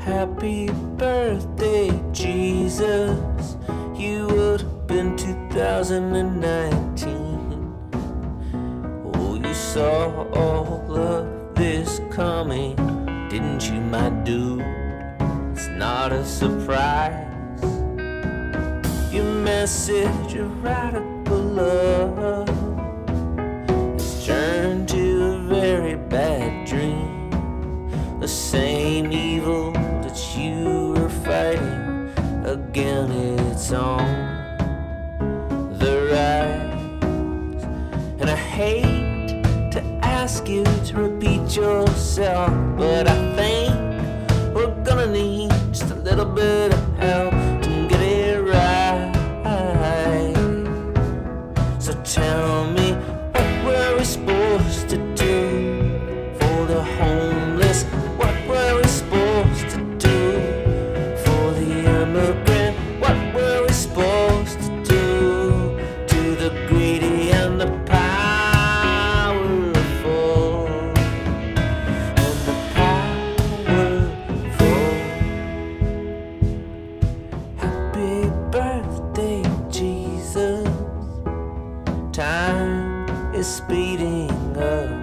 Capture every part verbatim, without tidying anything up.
Happy birthday, Jesus. You would have been two thousand nineteen. Oh, you saw all of this coming, didn't you, my dude? It's not a surprise. Your message of radical love has turned to a very bad dream. The same evil that you were fighting, again it's on the rise. And I hate to ask you to repeat yourself, but I think we're gonna need just a little bit of help to get it right. So tell me, what were we supposed to do for the homeless? What were we supposed to do for the immigrant? What were we supposed to do to the greedy and the powerful? And the powerful. Happy birthday, Jesus. Time is speeding up.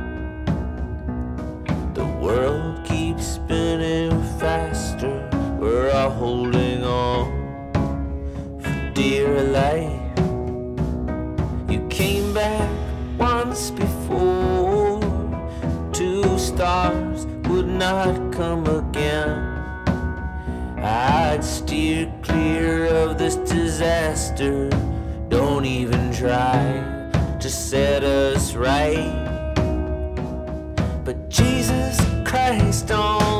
The world keeps spinning faster. We're all holding on for dear life. You came back once before. Two stars would not come again. I'd steer clear of this disaster. Don't even try to set us right. But Jesus Christ on